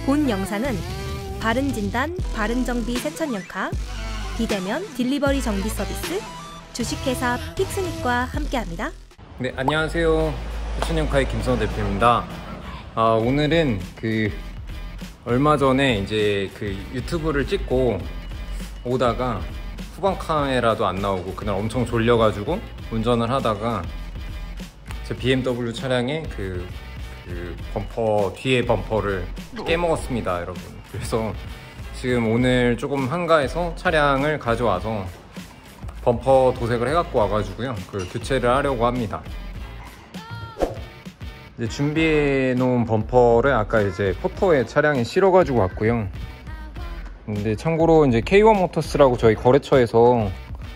본 영상은 바른진단, 바른정비 세천연카, 비대면 딜리버리 정비 서비스, 주식회사 픽스닉과 함께합니다. 네, 안녕하세요. 세천연카의 김선호 대표입니다. 오늘은 얼마 전에 이제 유튜브를 찍고 오다가 후방 카메라도 안 나오고 그날 엄청 졸려가지고 운전을 하다가 제 BMW 차량의 범퍼, 뒤에 범퍼를 깨먹었습니다, 여러분. 그래서 지금 오늘 조금 한가해서 차량을 가져와서 범퍼 도색을 해갖고 와가지고요, 교체를 하려고 합니다. 이제 준비해 놓은 범퍼를 아까 이제 포토에 차량에 실어가지고 왔고요. 근데 참고로 이제 K1 모터스라고 저희 거래처에서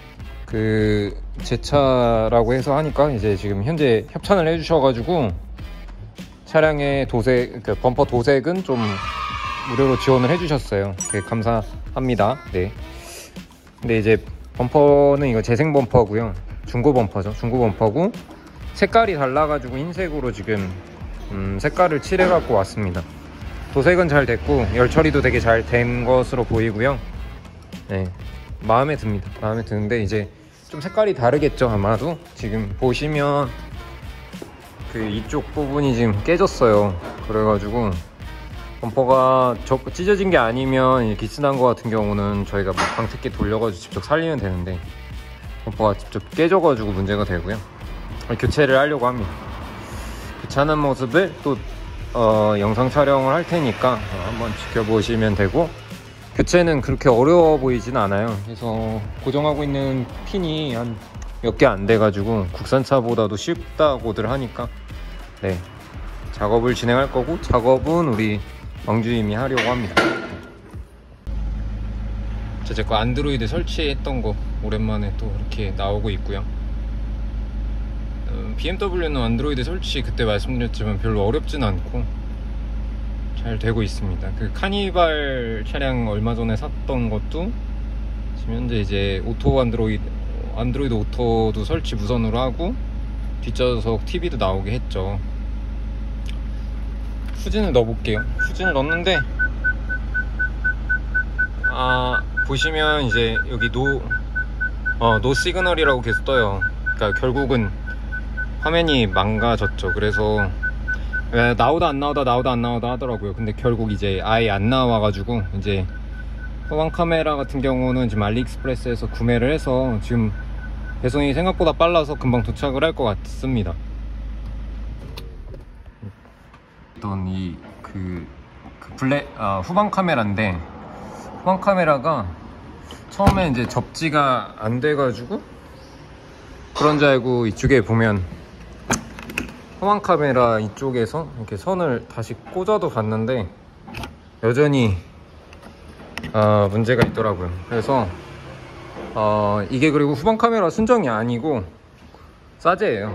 제 차라고 해서 하니까 이제 지금 현재 협찬을 해주셔가지고 차량의 도색, 범퍼 도색은 좀 무료로 지원을 해주셨어요. 되게 감사합니다. 네. 근데 이제 범퍼는 이거 재생 범퍼고요. 중고 범퍼죠. 중고 범퍼고 색깔이 달라가지고 흰색으로 지금 색깔을 칠해갖고 왔습니다. 도색은 잘 됐고 열 처리도 되게 잘 된 것으로 보이고요. 네, 마음에 듭니다. 마음에 드는데 이제 좀 색깔이 다르겠죠. 아마도 지금 보시면 이쪽 부분이 지금 깨졌어요. 그래가지고 범퍼가 찢어진 게 아니면 기스난 거 같은 경우는 저희가 방택기 돌려가지고 직접 살리면 되는데 범퍼가 직접 깨져가지고 문제가 되고요. 교체를 하려고 합니다. 교체하는 모습을 또 영상 촬영을 할 테니까 한번 지켜보시면 되고, 교체는 그렇게 어려워 보이진 않아요. 그래서 고정하고 있는 핀이 한 몇 개 안 돼가지고 국산차보다도 쉽다고들 하니까 네, 작업을 진행할 거고, 작업은 우리 왕주임이 하려고 합니다. 제 거 안드로이드 설치했던 거 오랜만에 또 이렇게 나오고 있고요. BMW는 안드로이드 설치 그때 말씀드렸지만 별로 어렵진 않고 잘 되고 있습니다. 카니발 차량 얼마 전에 샀던 것도 지금 현재 이제 안드로이드 오토도 설치 무선으로 하고 뒷좌석 TV도 나오게 했죠. 후진을 넣어볼게요. 후진을 넣었는데 보시면 이제 여기 노 시그널이라고 계속 떠요. 그러니까 결국은 화면이 망가졌죠. 그래서 나오다 안 나오다 하더라고요. 근데 결국 이제 아예 안 나와가지고 이제 후방 카메라 같은 경우는 지금 알리익스프레스에서 구매를 해서 지금 배송이 생각보다 빨라서 금방 도착을 할 것 같습니다. 어떤 후방 카메라인데, 후방 카메라가 처음에 이제 접지가 안 돼가지고 그런 줄 알고 이쪽에 보면 후방 카메라 이쪽에서 이렇게 선을 다시 꽂아도 봤는데 여전히 문제가 있더라고요. 그래서 이게 그리고 후방 카메라 순정이 아니고 싸제예요.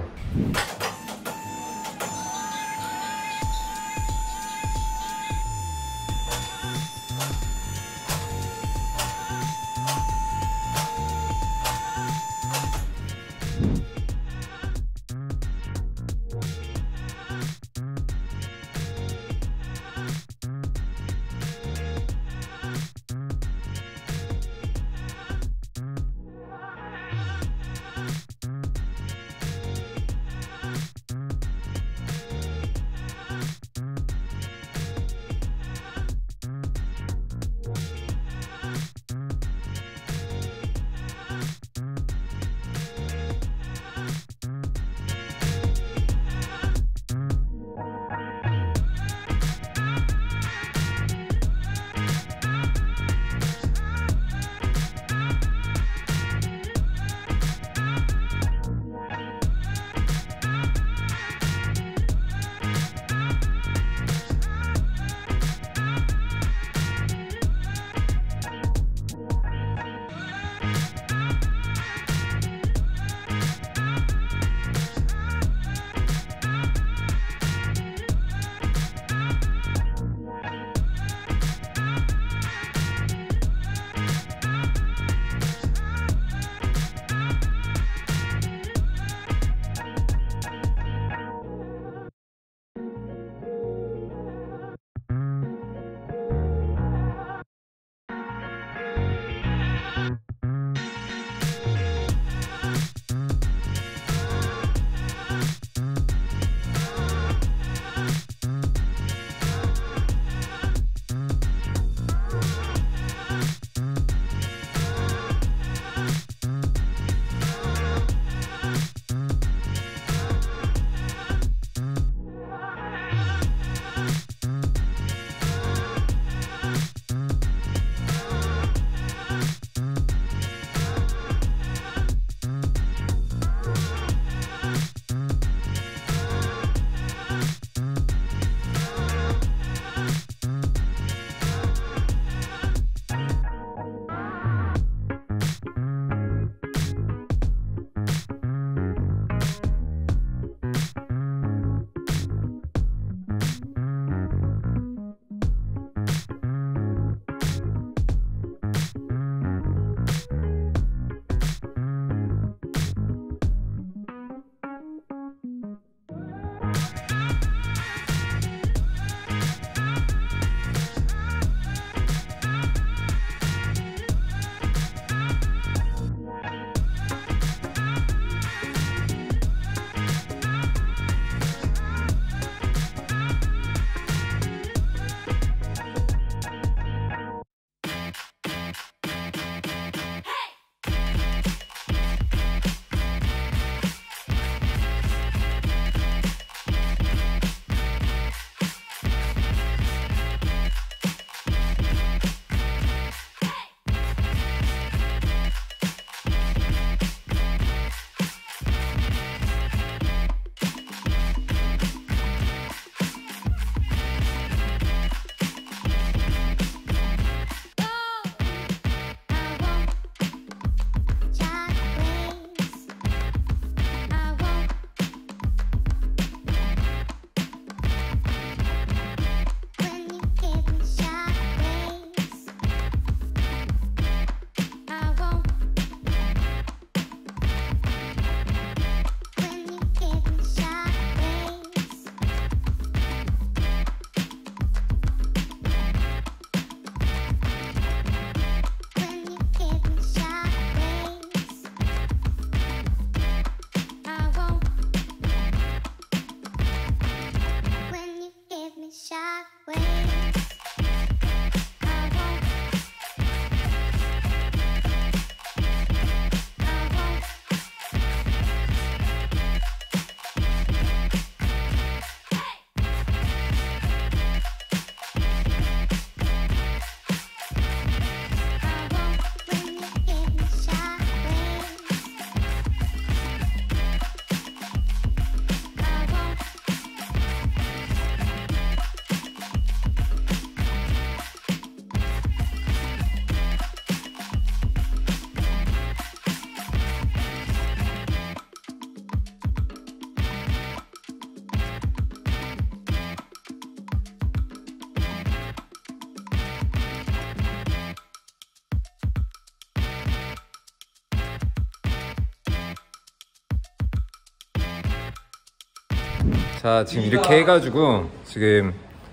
자, 지금 이렇게 해가지고 지금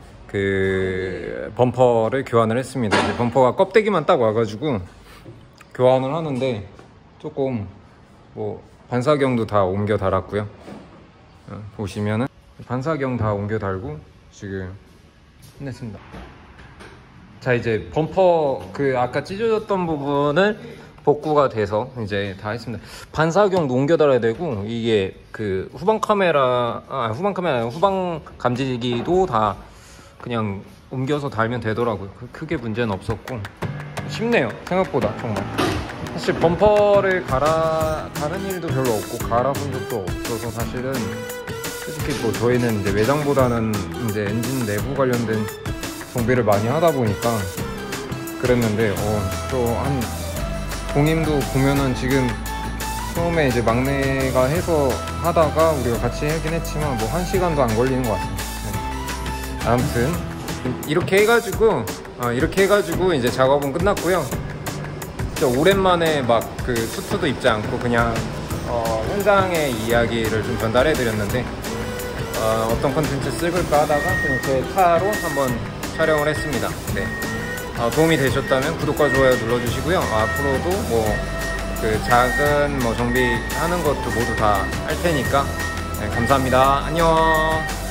그 범퍼를 교환을 했습니다. 이제 범퍼가 껍데기만 딱 와가지고 교환을 하는데 조금 뭐 반사경도 다 옮겨 달았고요. 보시면은 반사경 다 옮겨 달고 지금 끝냈습니다. 자, 이제 범퍼 그 아까 찢어졌던 부분을 복구가 돼서 이제 다 했습니다. 반사경도 옮겨 달아야 되고, 이게 그 후방 감지기도 다 그냥 옮겨서 달면 되더라고요. 크게 문제는 없었고 쉽네요, 생각보다. 정말 사실 범퍼를 다른 일도 별로 없고 갈아본 적도 없어서 사실은 솔직히 뭐 저희는 이제 외장보다는 이제 엔진 내부 관련된 정비를 많이 하다 보니까 그랬는데, 또 한 동임도 보면은 지금 처음에 이제 막내가 해서 하다가 우리가 같이 하긴 했지만 뭐 1시간도 안 걸리는 것 같습니다. 네. 아무튼 이렇게 해가지고 이제 작업은 끝났고요. 진짜 오랜만에 막 그 수트도 입지 않고 그냥 현장의 이야기를 좀 전달해 드렸는데, 어떤 컨텐츠 쓸까 하다가 제 차로 한번 촬영을 했습니다. 네. 도움이 되셨다면 구독과 좋아요 눌러주시고요. 앞으로도 뭐 그 작은 뭐 정비하는 것도 모두 다 할 테니까, 네, 감사합니다. 안녕.